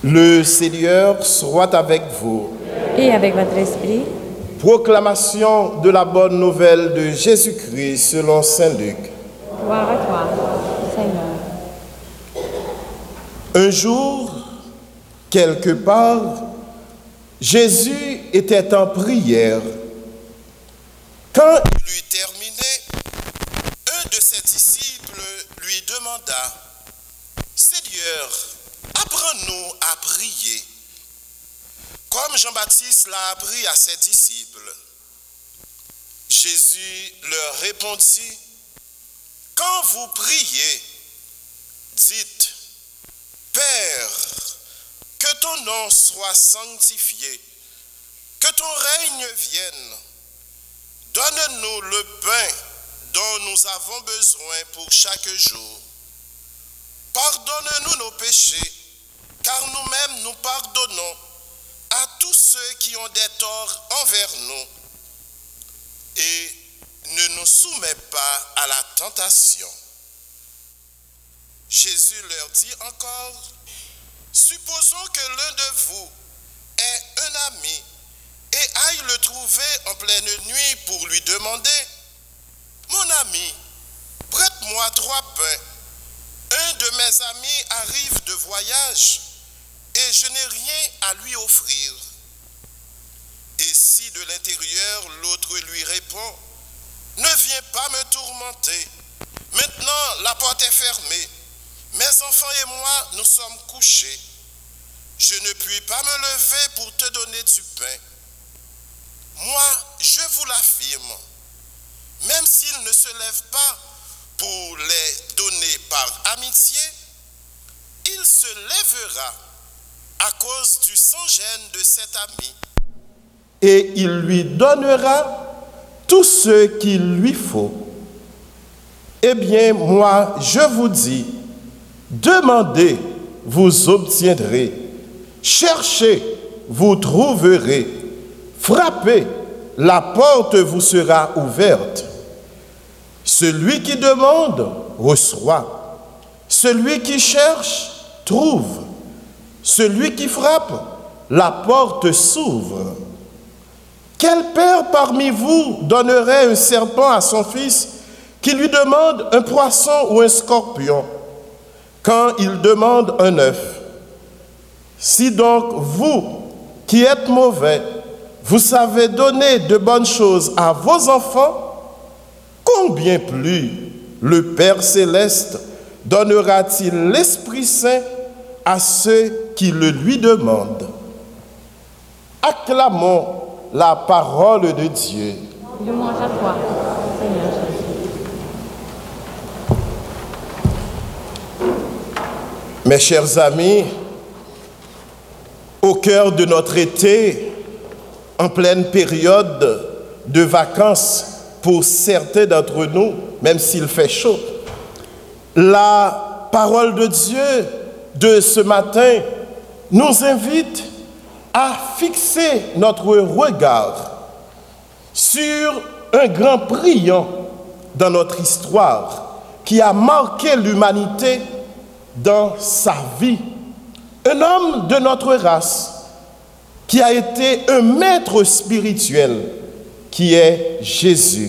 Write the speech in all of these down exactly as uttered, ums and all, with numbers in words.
Le Seigneur soit avec vous. Et avec votre esprit. Proclamation de la bonne nouvelle de Jésus-Christ selon saint Luc. Gloire à toi, Seigneur. Un jour, quelque part, Jésus était en prière. Quand il eut terminé, un de ses disciples lui demanda: Seigneur, apprends-nous à prier, comme Jean-Baptiste l'a appris à ses disciples. Jésus leur répondit: Quand vous priez, dites: Père, que ton nom soit sanctifié, que ton règne vienne. Donne-nous le pain dont nous avons besoin pour chaque jour. Pardonne-nous nos péchés, car nous-mêmes nous pardonnons à tous ceux qui ont des torts envers nous. Et ne nous soumets pas à la tentation. Jésus leur dit encore: Supposons que l'un de vous ait un ami et aille le trouver en pleine nuit pour lui demander: Mon ami, prête-moi trois pains. Un de mes amis arrive de voyage et je n'ai rien à lui offrir. Et si de l'intérieur l'autre lui répond: Ne viens pas me tourmenter. Maintenant la porte est fermée. Mes enfants et moi, nous sommes couchés. Je ne puis pas me lever pour te donner du pain. Moi, je vous l'affirme, même s'il ne se lève pas pour les donner par amitié, il se lèvera à cause du sans-gêne de cet ami. Et il lui donnera tout ce qu'il lui faut. Eh bien, moi, je vous dis, demandez, vous obtiendrez. Cherchez, vous trouverez. Frappez, la porte vous sera ouverte. Celui qui demande, reçoit. Celui qui cherche, trouve. Celui qui frappe, la porte s'ouvre. Quel père parmi vous donnerait un serpent à son fils qui lui demande un poisson ou un scorpion quand il demande un œuf? Si donc vous, qui êtes mauvais, vous savez donner de bonnes choses à vos enfants, combien plus le Père céleste donnera-t-il l'Esprit Saint à ceux qui le lui demandent? Acclamons la parole de Dieu. Louange à toi, Seigneur Jésus. Mes chers amis, au cœur de notre été, en pleine période de vacances pour certains d'entre nous, même s'il fait chaud, la parole de Dieu de ce matin nous invite à fixer notre regard sur un grand brillant dans notre histoire qui a marqué l'humanité dans sa vie. Un homme de notre race qui a été un maître spirituel, qui est Jésus.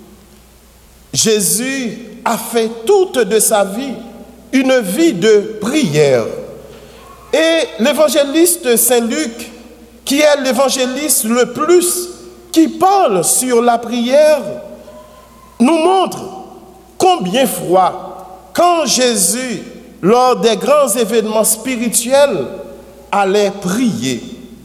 Jésus a fait toute de sa vie une vie de prière. Et l'évangéliste Saint Luc, qui est l'évangéliste le plus qui parle sur la prière, nous montre combien fois, quand Jésus, lors des grands événements spirituels, allait prier.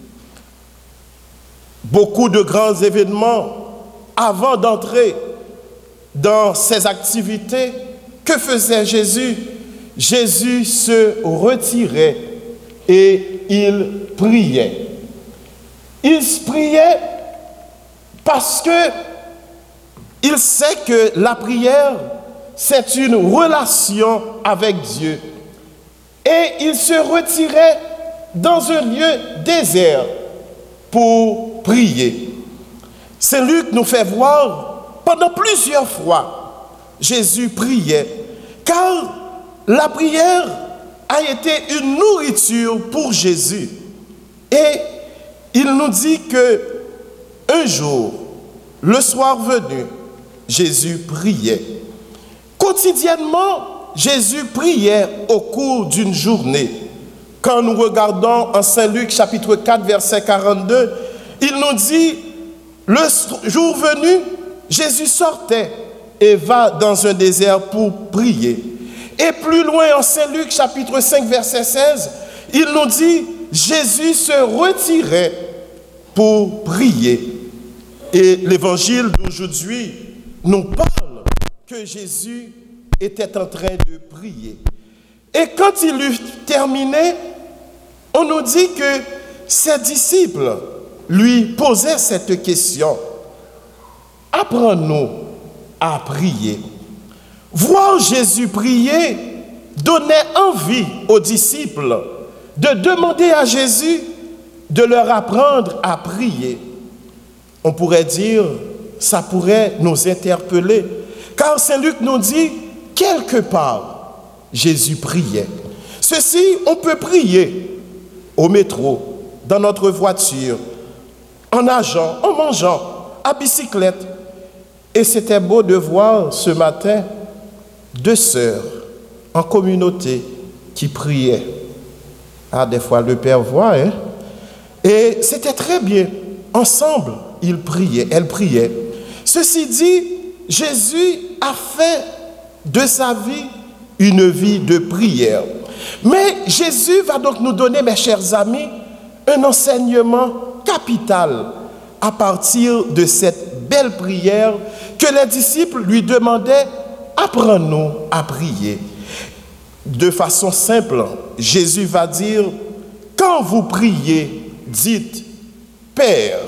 Beaucoup de grands événements, avant d'entrer dans ces activités, que faisait Jésus? Jésus se retirait et il priait. Il priait parce que il sait que la prière, c'est une relation avec Dieu. Et il se retirait dans un lieu désert pour prier. Saint Luc nous fait voir, pendant plusieurs fois, Jésus priait, car la prière a été une nourriture pour Jésus. Et il nous dit que un jour, le soir venu, Jésus priait. Quotidiennement, Jésus priait au cours d'une journée. Quand nous regardons en Saint Luc chapitre quatre, verset quarante-deux, il nous dit, le jour venu, Jésus sortait et va dans un désert pour prier. Et plus loin en Saint Luc chapitre cinq, verset seize, il nous dit, Jésus se retirait pour prier. Et l'évangile d'aujourd'hui nous parle que Jésus était en train de prier. Et quand il eut terminé, on nous dit que ses disciples lui posaient cette question. Apprends-nous à prier. Voir Jésus prier donnait envie aux disciples de demander à Jésus de leur apprendre à prier. On pourrait dire, ça pourrait nous interpeller, car Saint Luc nous dit, quelque part, Jésus priait. Ceci, on peut prier au métro, dans notre voiture, en nageant, en mangeant, à bicyclette. Et c'était beau de voir ce matin deux sœurs en communauté qui priaient. Ah, des fois, le Père voit, hein? Et c'était très bien. Ensemble, ils priaient, elles priaient. Ceci dit, Jésus a fait de sa vie une vie de prière. Mais Jésus va donc nous donner, mes chers amis, un enseignement capital à partir de cette belle prière que les disciples lui demandaient, apprends-nous à prier. De façon simple, Jésus va dire, quand vous priez, dites, Père.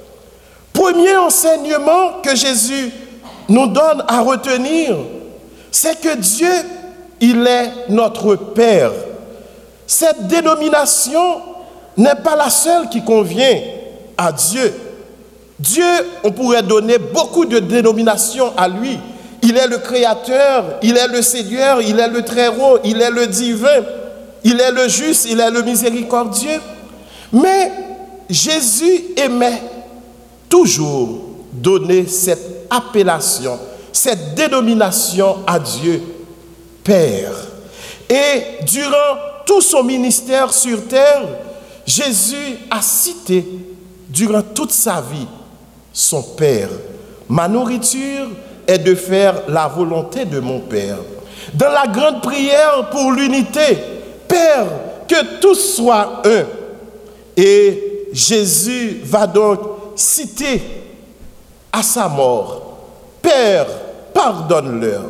Premier enseignement que Jésus nous donne à retenir, c'est que Dieu, il est notre Père. Cette dénomination n'est pas la seule qui convient à Dieu. Dieu, on pourrait donner beaucoup de dénominations à lui. Il est le Créateur, il est le Seigneur, il est le Très-Haut, il est le Divin, il est le Juste, il est le Miséricordieux. Mais Jésus aimait toujours donner cette appellation, cette dénomination à Dieu, Père. Et durant tout son ministère sur terre, Jésus a cité durant toute sa vie son Père. Ma nourriture est de faire la volonté de mon Père. Dans la grande prière pour l'unité, Père, que tous soient un. Et Jésus va donc citer à sa mort, Père, pardonne-leur.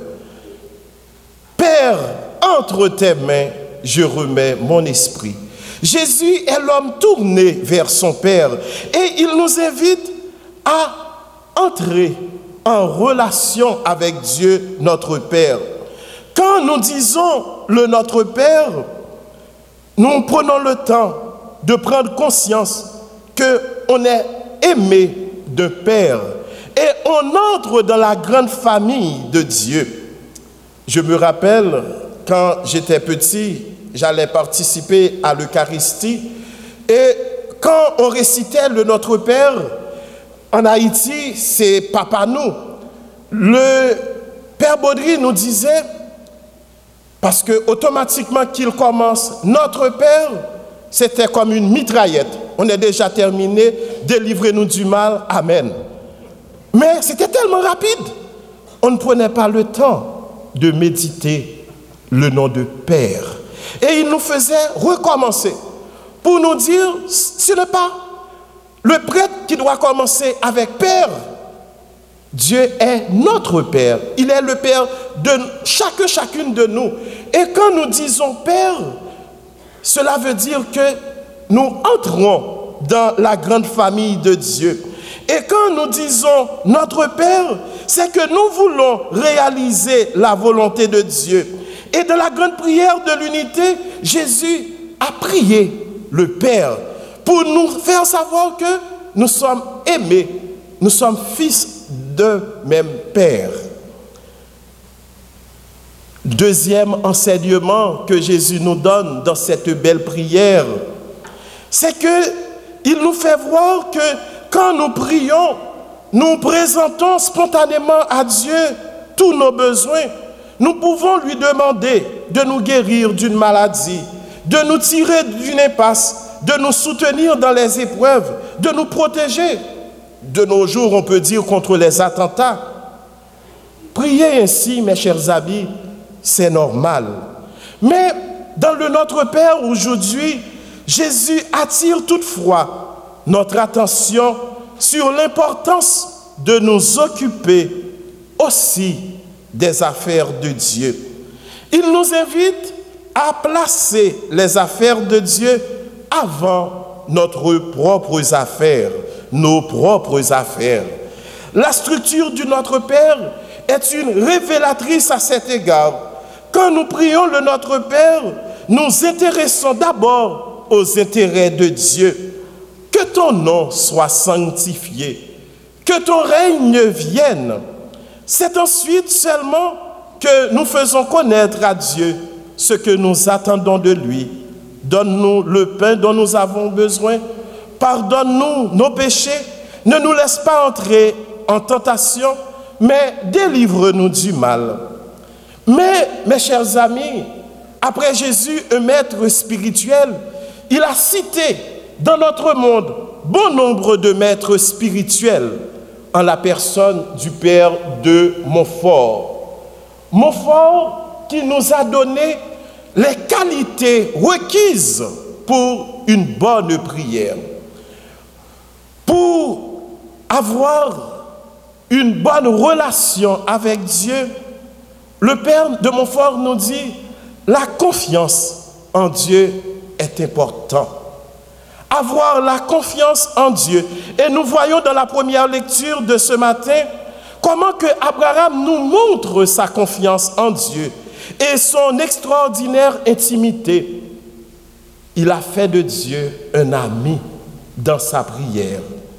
Père, entre tes mains, je remets mon esprit. Jésus est l'homme tourné vers son Père et il nous invite à entrer en relation avec Dieu, notre Père. Quand nous disons le Notre Père, nous prenons le temps de prendre conscience qu'on est aimé de Père et on entre dans la grande famille de Dieu. Je me rappelle, quand j'étais petit, j'allais participer à l'Eucharistie et quand on récitait le Notre Père, en Haïti, c'est Papa nous. Le Père Baudry nous disait, parce que automatiquement qu'il commence, Notre Père, c'était comme une mitraillette. On est déjà terminé, délivrez-nous du mal, Amen. Mais c'était tellement rapide, on ne prenait pas le temps de méditer le nom de Père. Et il nous faisait recommencer pour nous dire, ce n'est pas le prêtre qui doit commencer avec Père. Dieu est notre Père. Il est le Père de chacun, chacune de nous. Et quand nous disons Père, cela veut dire que nous entrons dans la grande famille de Dieu. Et quand nous disons notre Père, c'est que nous voulons réaliser la volonté de Dieu. Et dans la grande prière de l'unité, Jésus a prié le Père pour nous faire savoir que nous sommes aimés, nous sommes fils d'un même Père. Deuxième enseignement que Jésus nous donne dans cette belle prière, c'est qu'il nous fait voir que quand nous prions, nous présentons spontanément à Dieu tous nos besoins. Nous pouvons lui demander de nous guérir d'une maladie, de nous tirer d'une impasse, de nous soutenir dans les épreuves, de nous protéger. De nos jours, on peut dire contre les attentats. Prier ainsi, mes chers amis, c'est normal. Mais dans le Notre Père aujourd'hui, Jésus attire toutefois notre attention sur l'importance de nous occuper aussi des affaires de Dieu. Il nous invite à placer les affaires de Dieu avant notre propres affaires, nos propres affaires. La structure du Notre Père est une révélatrice à cet égard. Quand nous prions le Notre Père, nous intéressons d'abord aux intérêts de Dieu. Que ton nom soit sanctifié, que ton règne vienne. C'est ensuite seulement que nous faisons connaître à Dieu ce que nous attendons de lui. Donne-nous le pain dont nous avons besoin. Pardonne-nous nos péchés. Ne nous laisse pas entrer en tentation, mais délivre-nous du mal. Mais, mes chers amis, après Jésus, un maître spirituel, il a cité dans notre monde bon nombre de maîtres spirituels en la personne du Père de Montfort. Montfort qui nous a donné les qualités requises pour une bonne prière. Pour avoir une bonne relation avec Dieu, le Père de Montfort nous dit la confiance en Dieu est important. Avoir la confiance en Dieu. Et nous voyons dans la première lecture de ce matin comment que Abraham nous montre sa confiance en Dieu et son extraordinaire intimité. Il a fait de Dieu un ami dans sa prière.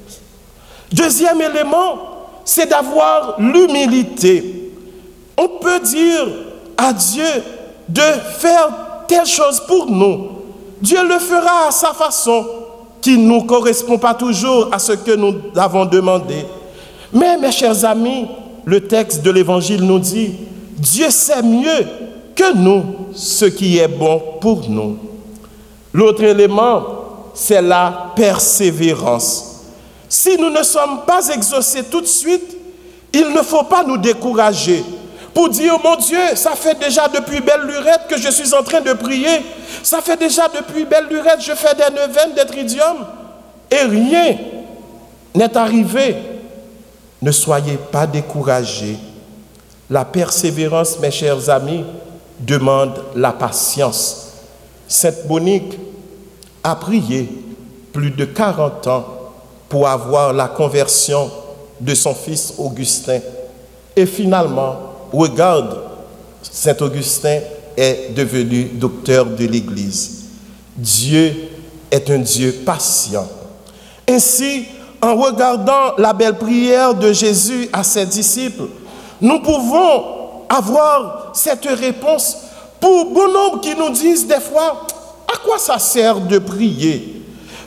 Deuxième élément, c'est d'avoir l'humilité. On peut dire à Dieu de faire telle chose pour nous. Dieu le fera à sa façon, qui ne nous correspond pas toujours à ce que nous avons demandé. Mais, mes chers amis, le texte de l'Évangile nous dit, Dieu sait mieux que nous ce qui est bon pour nous. L'autre élément, c'est la persévérance. Si nous ne sommes pas exaucés tout de suite, il ne faut pas nous décourager. Pour dire, mon Dieu, ça fait déjà depuis belle lurette que je suis en train de prier. Ça fait déjà depuis belle lurette, je fais des neuvaines, des tridiums. Et rien n'est arrivé. Ne soyez pas découragés. La persévérance, mes chers amis, demande la patience. Sainte Monique a prié plus de quarante ans pour avoir la conversion de son fils Augustin. Et finalement, regarde, Saint Augustin est devenu docteur de l'Église. Dieu est un Dieu patient. Ainsi, en regardant la belle prière de Jésus à ses disciples, nous pouvons avoir cette réponse pour bon nombre qui nous disent des fois, à quoi ça sert de prier?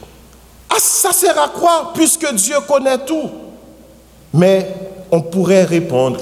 Ah, ça sert à quoi puisque Dieu connaît tout? Mais on pourrait répondre,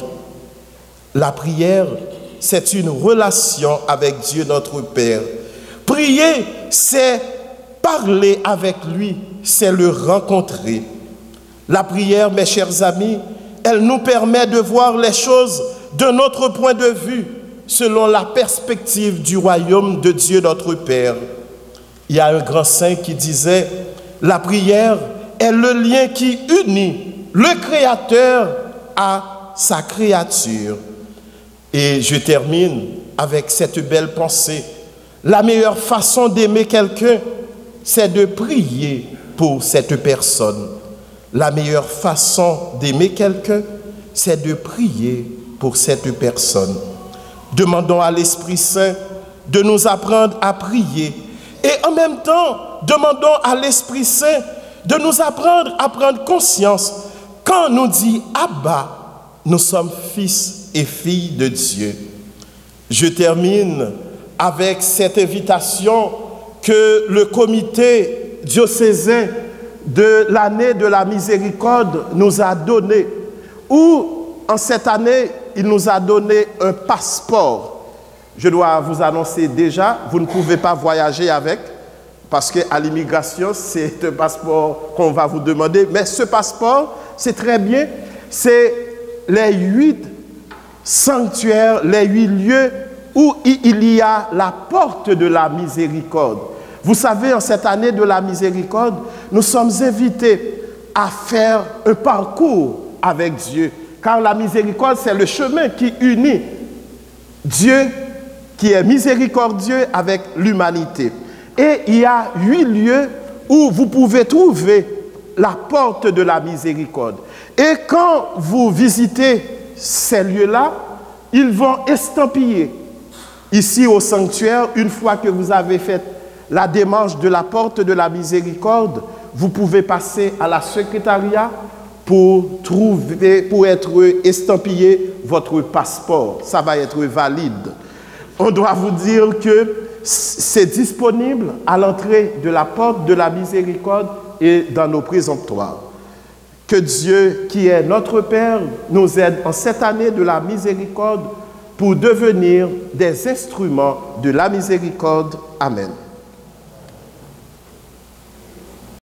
la prière, c'est une relation avec Dieu notre Père. Prier, c'est parler avec lui, c'est le rencontrer. La prière, mes chers amis, elle nous permet de voir les choses de notre point de vue, selon la perspective du royaume de Dieu notre Père. Il y a un grand saint qui disait, la prière est le lien qui unit le Créateur à sa créature. Et je termine avec cette belle pensée. La meilleure façon d'aimer quelqu'un, c'est de prier pour cette personne. La meilleure façon d'aimer quelqu'un, c'est de prier pour cette personne. Demandons à l'Esprit Saint de nous apprendre à prier. Et en même temps, demandons à l'Esprit Saint de nous apprendre à prendre conscience. Quand on nous dit Abba, nous sommes fils et filles de Dieu. Je termine avec cette invitation que le comité diocésain de l'année de la miséricorde nous a donnée, où en cette année, il nous a donné un passeport. Je dois vous annoncer déjà, vous ne pouvez pas voyager avec, parce qu'à l'immigration, c'est un passeport qu'on va vous demander. Mais ce passeport, c'est très bien, c'est les huit sanctuaires, les huit lieux où il y a la porte de la miséricorde. Vous savez, en cette année de la miséricorde, nous sommes invités à faire un parcours avec Dieu. Car la miséricorde, c'est le chemin qui unit Dieu, qui est miséricordieux, avec l'humanité. Et il y a huit lieux où vous pouvez trouver la porte de la miséricorde. Et quand vous visitez ces lieux-là, ils vont estampiller ici au sanctuaire, une fois que vous avez fait la démarche de la porte de la miséricorde, vous pouvez passer à la secrétariat pour trouver, pour être estampillé votre passeport. Ça va être valide. On doit vous dire que c'est disponible à l'entrée de la porte de la miséricorde et dans nos présomptoires. Que Dieu, qui est notre Père, nous aide en cette année de la miséricorde pour devenir des instruments de la miséricorde. Amen.